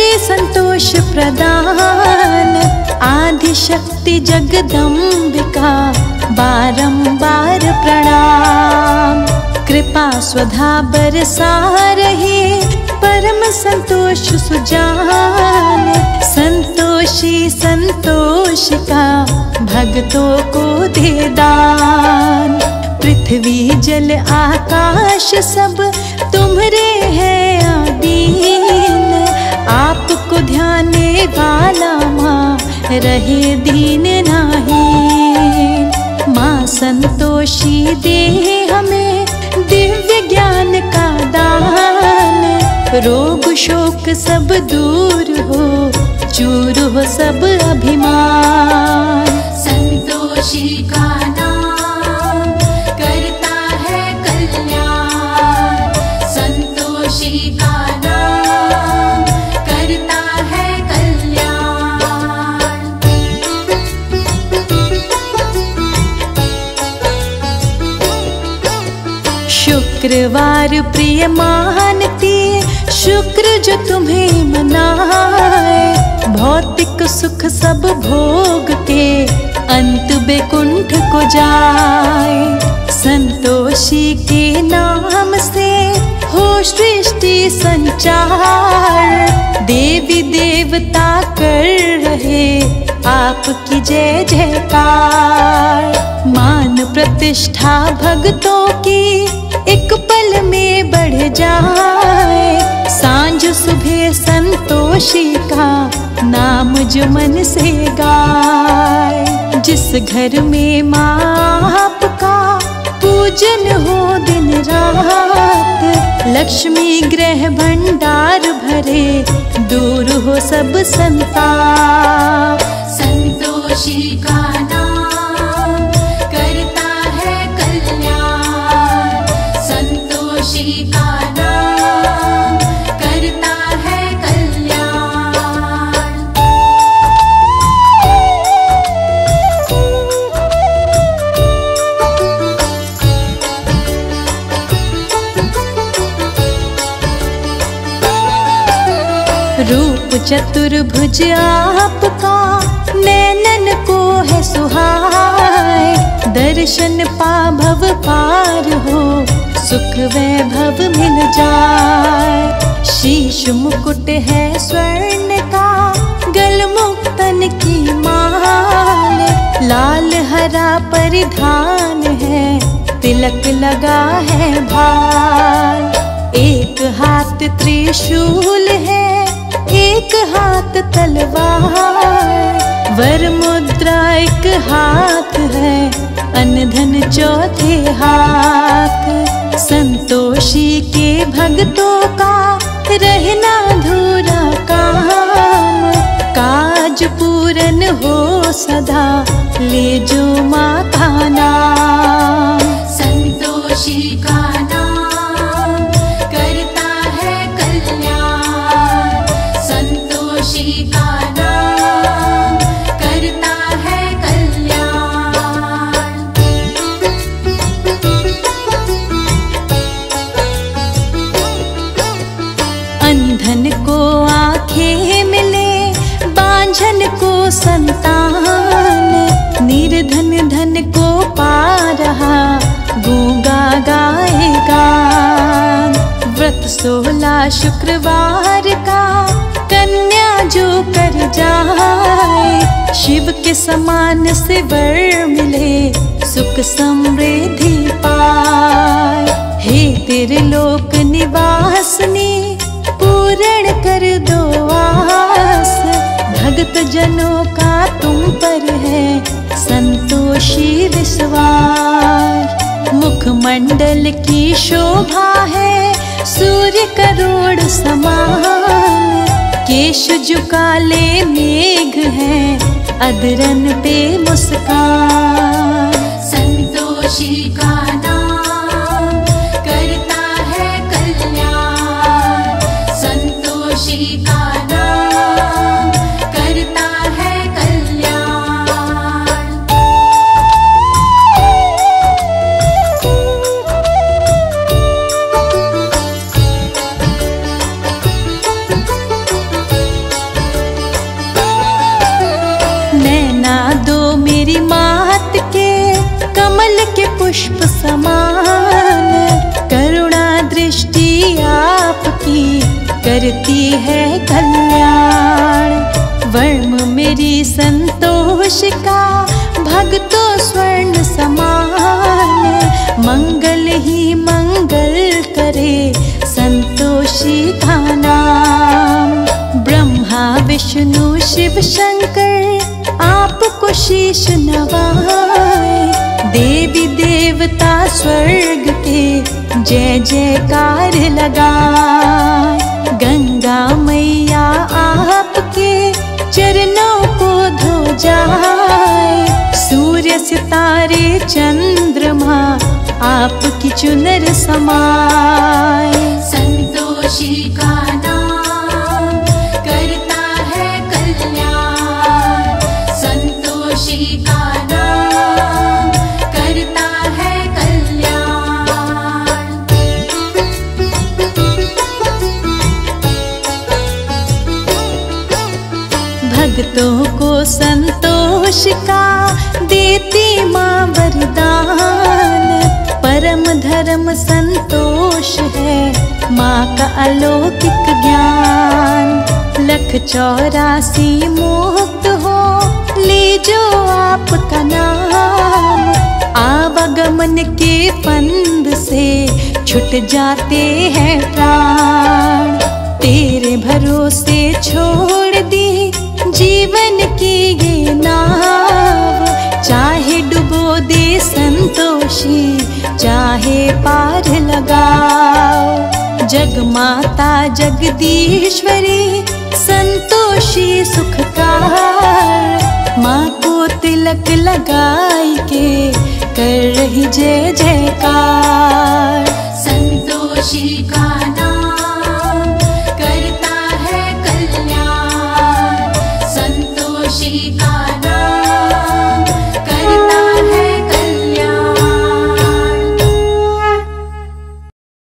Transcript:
संतोष प्रदान, आदि शक्ति जगदम्बिका बारंबार प्रणाम। कृपा स्वधा बरसा रहे परम संतोष सुजान, संतोषी संतोषिका भक्तों को दे दान। पृथ्वी जल आकाश सब तुम्हारे हैं आदीन, आपको ध्याने वाला माँ रहे दीन नहीं। माँ संतोषी दे हमें दिव्य ज्ञान का दान, रोग शोक सब दूर हो, चूर हो सब अभिमान। संतोषी का नाम करता है कल्याण, संतोषी का नाम करता है कल्याण। शुक्रवार प्रिय मानती, शुक्र जो तुम्हें मनाए, भौतिक सुख सब भोग के अंत बेकुंठ को जाए। संतोषी के नाम से हो सृष्टि संचार, देवी देवता कर रहे आपकी जय जयकार। मान प्रतिष्ठा भक्तों की एक पल में बढ़ जाए, सांझ सुबह संतोषी का नाम जो मन से गाए। जिस घर में माँ आपका पूजन हो दिन रात, लक्ष्मी ग्रह भंडार भरे दूर हो सब संताप। संतोषी का नाम करता है कल्याण, संतोषी का नाम करता है कल्याण। रूप चतुर्भुज आपका नैनन को है सुहाए, दर्शन पा भव पार हो, सुख वैभव मिल जाए। शीश मुकुट है स्वर्ण का, गल मुक्तन की माल, लाल हरा परिधान है, तिलक लगा है भाल। एक हाथ त्रिशूल है, एक हाथ तलवार, वर मुद्रा एक हाथ है, अन्न धन चौथे हाथ। संतोषी के भक्तों का रहना धूरा काम, काज पूरन हो सदा ले जो माँ का नाम। संतोषी का नाम करता है कल्याण, संतोषी का नाम करता है कल्याण। अंधन को आंखें मिले, बांझन को संतान, निर्धन धन को पा रहा, गूंगा गाएगा। व्रत 16 शुक्रवार का कन्या जो कर जाए, शिव के समान से वर मिले, सुख समृद्धि पाए। हे तेरे लोक निवासनी, पूर्ण कर दो आस, भक्त जनों का तुम पर है संतोषी विश्वास। मुखमंडल की शोभा है सूर्य करोड़ समान, केश झुकाले मेघ है, अधरन पे मुस्कान। संतोषी का नाम करता है कल्याण, संतोषी का नाम करता है कल्याण। पुष्प समान, करुणा दृष्टि आपकी करती है कल्याण। वर्म मेरी संतोष का भक्तों स्वर्ण समान, मंगल ही मंगल करे संतोषी का नाम। ब्रह्मा विष्णु शिव शंकर आपको शीश नवाए, देवी देवता स्वर्ग के जय जयकार लगाए। गंगा मैया आपके चरणों को धो जाए, सूर्य सितारे चंद्रमा आपकी चुनर समाए। संतोषी का नाम करता है कल्याण, संतोषी का नाम करता है कल्याण। भक्तों को संतोष का देती माँ वरदान, परम धर्म संतोष है माँ का अलौकिक ज्ञान। 184 मुक्त हो ले जो आपका नाम, आवागमन के फंद से छूट जाते हैं प्राण। तेरे भरोसे छोड़ दी जीवन की ये नाव, चाहे डुबो दे संतोषी चाहे पार लगाओ। जगमाता जगदीश्वरी संतोषी सुखकार, माँ को तिलक लगाई के कर रही जय जयकार। संतोषी का